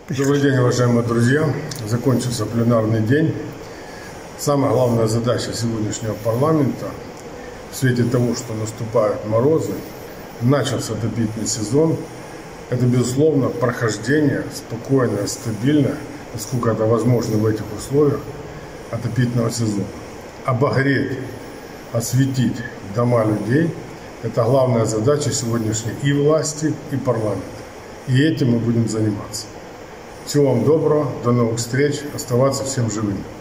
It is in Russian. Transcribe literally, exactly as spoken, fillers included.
Добрый день, уважаемые друзья. Закончился пленарный день. Самая главная задача сегодняшнего парламента, в свете того, что наступают морозы, начался отопительный сезон, это, безусловно, прохождение спокойное, стабильное, насколько это возможно в этих условиях, отопительного сезона. Обогреть, осветить дома людей – это главная задача сегодняшней и власти, и парламента. И этим мы будем заниматься. Всего вам доброго, до новых встреч, оставаться всем живыми.